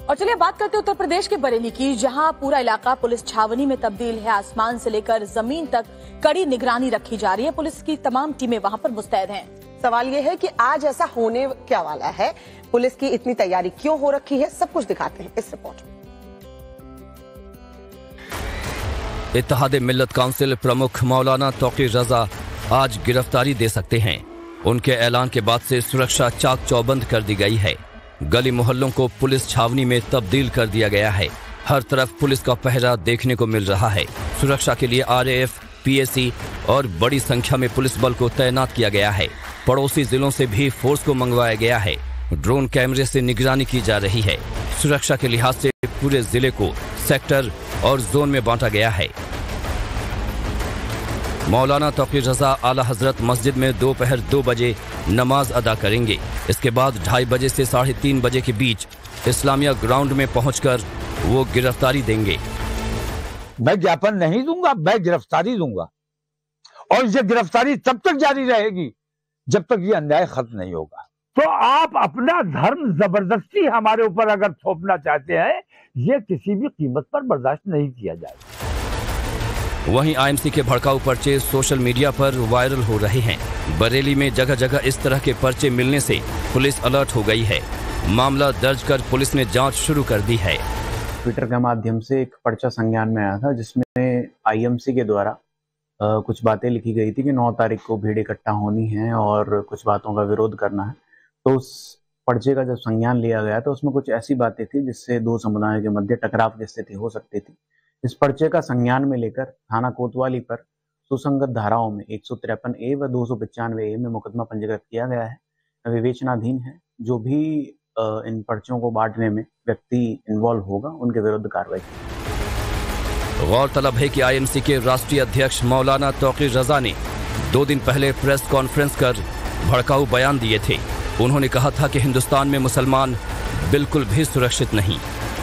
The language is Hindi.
और चलिए बात करते हैं उत्तर प्रदेश के बरेली की, जहां पूरा इलाका पुलिस छावनी में तब्दील है। आसमान से लेकर जमीन तक कड़ी निगरानी रखी जा रही है। पुलिस की तमाम टीमें वहां पर मुस्तैद हैं। सवाल यह है कि आज ऐसा होने क्या वाला है, पुलिस की इतनी तैयारी क्यों हो रखी है, सब कुछ दिखाते हैं इस रिपोर्ट में। इत्तेहाद मिल्लत काउंसिल प्रमुख मौलाना तौकीर रजा आज गिरफ्तारी दे सकते हैं। उनके ऐलान के बाद से सुरक्षा चाक चौबंद कर दी गई है। गली मोहल्लों को पुलिस छावनी में तब्दील कर दिया गया है। हर तरफ पुलिस का पहरा देखने को मिल रहा है। सुरक्षा के लिए आरएएफ, पीएसी और बड़ी संख्या में पुलिस बल को तैनात किया गया है। पड़ोसी जिलों से भी फोर्स को मंगवाया गया है। ड्रोन कैमरे से निगरानी की जा रही है। सुरक्षा के लिहाज से पूरे जिले को सेक्टर और जोन में बांटा गया है। मौलाना तौकीर रजा आला हजरत मस्जिद में दोपहर 2 बजे नमाज अदा करेंगे। इसके बाद 2:30 बजे से 3:30 बजे के बीच इस्लामिया ग्राउंड में पहुंचकर वो गिरफ्तारी देंगे। मैं ज्ञापन नहीं दूंगा, मैं गिरफ्तारी दूंगा और ये गिरफ्तारी तब तक जारी रहेगी जब तक ये अन्याय खत्म नहीं होगा। तो आप अपना धर्म जबरदस्ती हमारे ऊपर अगर थोपना चाहते हैं, ये किसी भी कीमत पर बर्दाश्त नहीं किया जाएगा। वहीं आईएमसी के भड़काऊ पर्चे सोशल मीडिया पर वायरल हो रहे हैं। बरेली में जगह जगह इस तरह के पर्चे मिलने से पुलिस अलर्ट हो गई है। मामला दर्ज कर पुलिस ने जांच शुरू कर दी है। ट्विटर के माध्यम से एक पर्चा संज्ञान में आया था, जिसमें आईएमसी के द्वारा कुछ बातें लिखी गई थी कि 9 तारीख को भीड़ इकट्ठा होनी है और कुछ बातों का विरोध करना है। तो उस पर्चे का जब संज्ञान लिया गया तो उसमें कुछ ऐसी बातें थी जिससे 2 समुदायों के मध्य टकराव की स्थिति हो सकती थी। इस पर्चे का संज्ञान में लेकर थाना कोतवाली पर सुसंगत धाराओं में 153A व 295A में मुकदमा पंजीकृत किया गया है। विवेचनाधीन है। जो भी इन पर्चों को बांटने में व्यक्ति इन्वॉल्व होगा, उनके विरुद्ध कार्रवाई की। गौरतलब है कि आईएमसी के राष्ट्रीय अध्यक्ष मौलाना तौकीर रजा ने 2 दिन पहले प्रेस कॉन्फ्रेंस कर भड़काऊ बयान दिए थे। उन्होंने कहा था कि हिंदुस्तान में मुसलमान बिल्कुल भी सुरक्षित नहीं।